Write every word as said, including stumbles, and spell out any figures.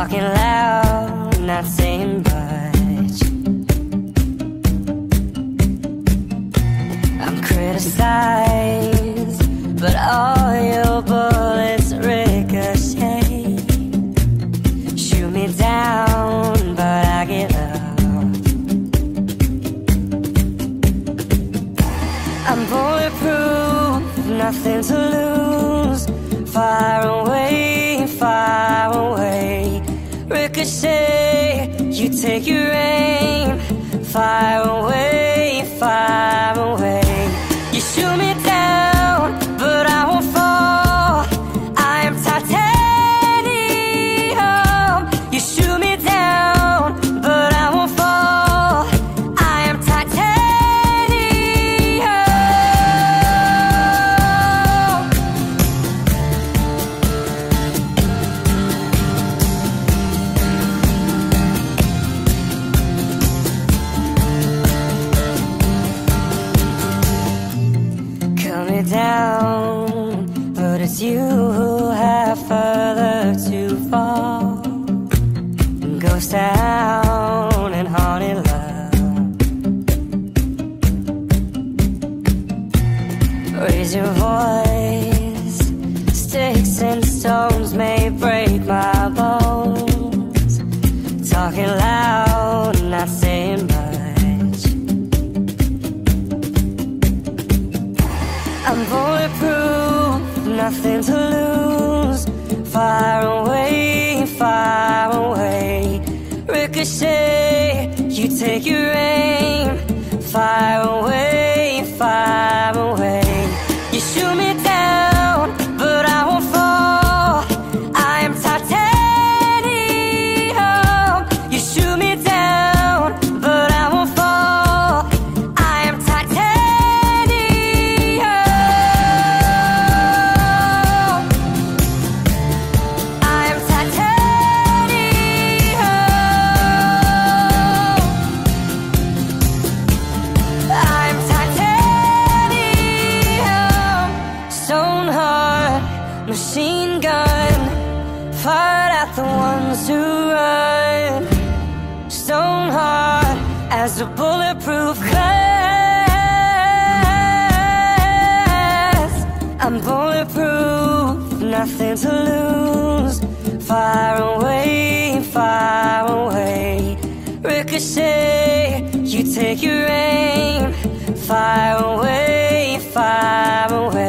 talking loud, not saying much. I'm criticized, but all your bullets ricochet. Shoot me down, but I get up. I'm bulletproof, nothing to lose. Far away, far away. Ricochet, you take your aim. Far away, far away. You shoot me down, but I won't fall. I am titanium. You shoot me down, but I won't fall. I am down, but it's you who have further to fall. Ghost town and haunted love. Raise your voice. Sticks and stones may break my bones. Talking loud, not saying much. I'm bulletproof, nothing to lose. Far away, far away. Ricochet, you take your aim. Far away, far away. You shoot me down, but I won't fall. I am titanium. You shoot me down, but I won't fall. I am machine gun, fired at the ones who run. Stone hard as a bulletproof glass. I'm bulletproof, nothing to lose. Far away, far away. Ricochet, you take your aim. Far away, far away.